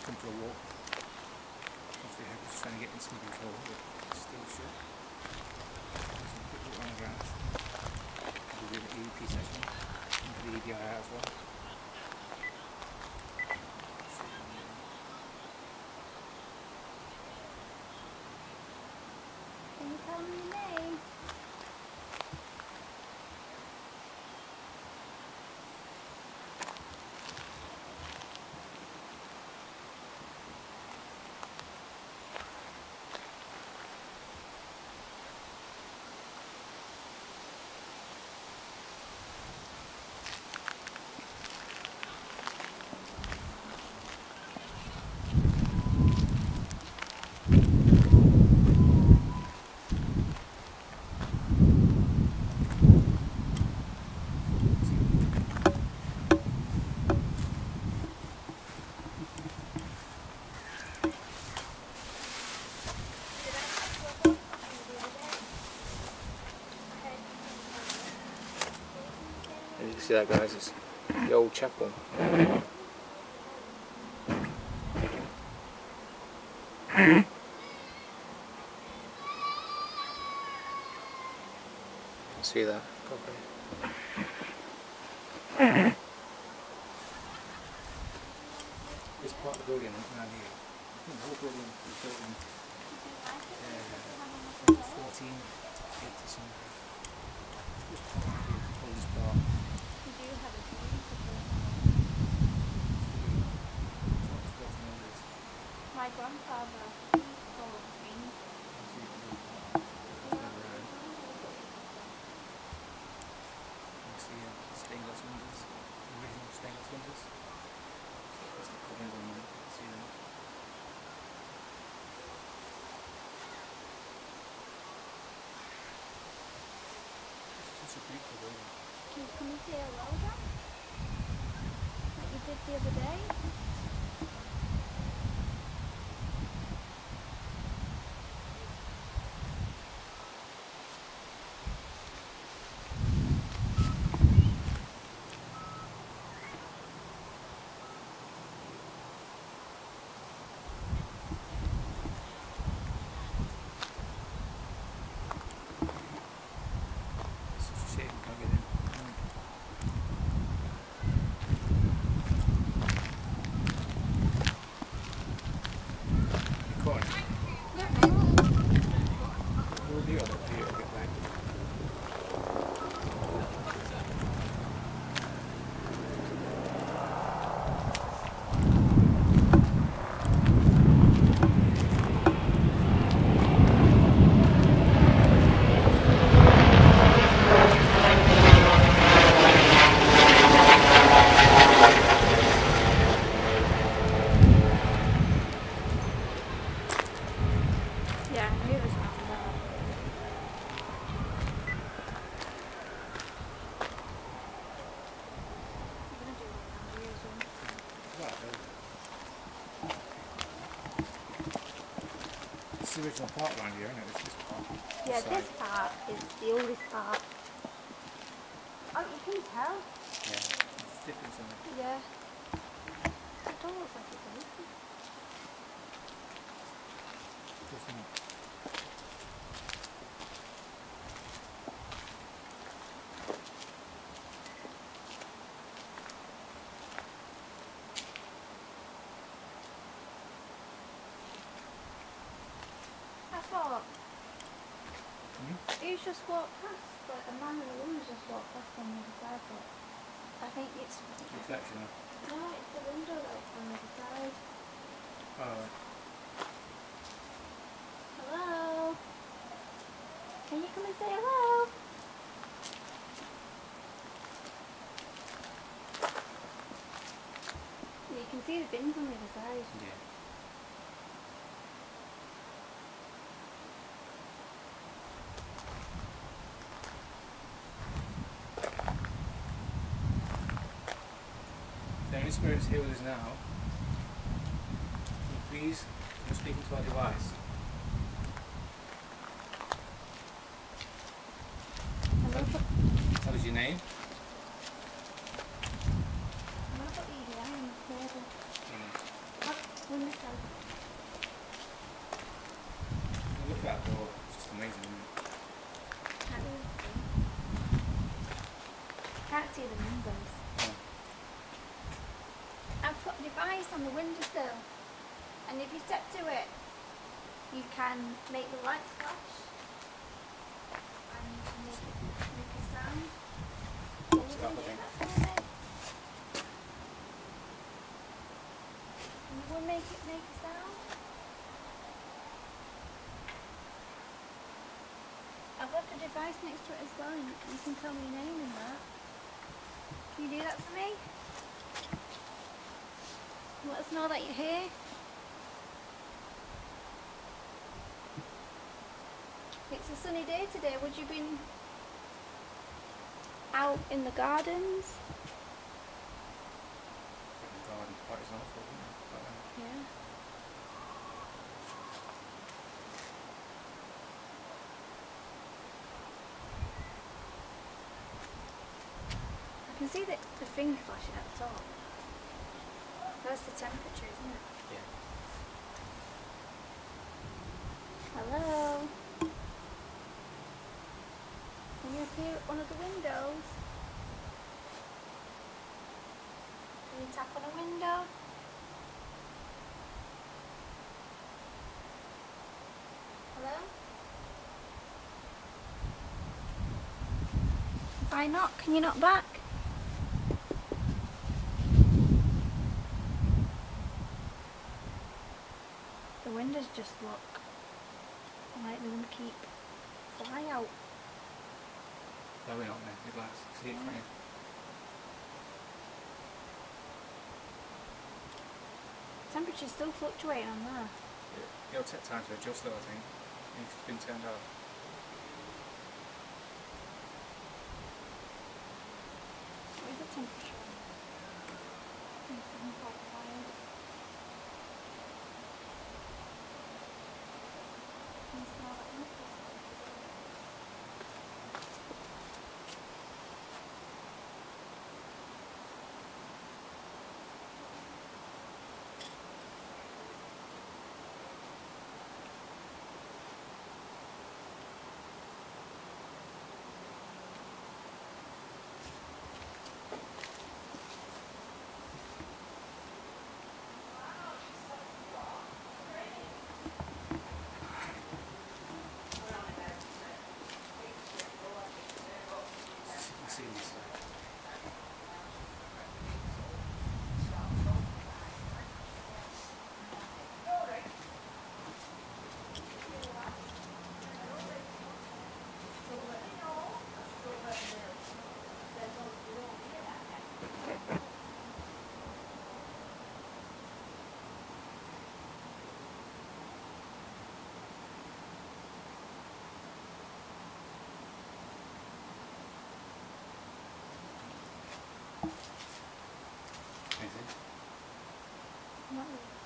come for a walk. Obviously, I'm just trying to get in Smithills Hall, but it's still shut. There's some quick look around the grounds. We'll do the EVP session, and the EDI as well. Can you tell me your name? And you can see that, guys, it's the old chapel. See that properly. This part of the building around here, I think the whole building was built in 1480 something. Just the oldest part. You do have a beautiful My grandfather told me. Stained glass windows, original stained glass windows. There's the coverings on there, you can see them. This is such a beautiful building. Can you come and say hello then? Like you did the other day? Yeah, I knew it was after that. I'm gonna do one down here as well. It's the original part around here, isn't it? This part. Yeah, this part is the oldest part. Oh, you can tell. Yeah, it's different, isn't it? Yeah. It don't look like it's open. Doesn't it? I thought, Hmm? who's just walked past? Like a man and a woman's just walked past on the other side, but I think it's... Reflection of. No, it's the window like on the other side. Oh, Hello? Can you come and say hello? You can see the bins on the other side. yeah. The only spirits here with us now. Can you please, you're speaking to our device. What is your name? I'm going to put EDI in the table. Mm. We see the numbers. Oh. I've put a device on the windowsill, and if you step to it, you can make the lights flash, and you can make a sound. Can you Stop do again. that for me? Can you make a sound? I've left a device next to it as well, and you can tell me your name in that. Can you do that for me? Let us know that you're here. It's a sunny day today. Would you been out in the gardens? The garden party's awful, isn't it? But, Yeah. I can see the finger flashing at the top. That's the temperature, isn't it? yeah. Hello? Can you appear at one of the windows? Can you tap on a window? Hello? If I knock, can you knock back? The windows just look like they want to keep fly out. Blowing up now, the glass. See it coming. Temperature's still fluctuating on there. It'll take time to adjust though, I think. It's been turned off. What is the temperature? Can you smell that milk? See this side. Anything? Not really.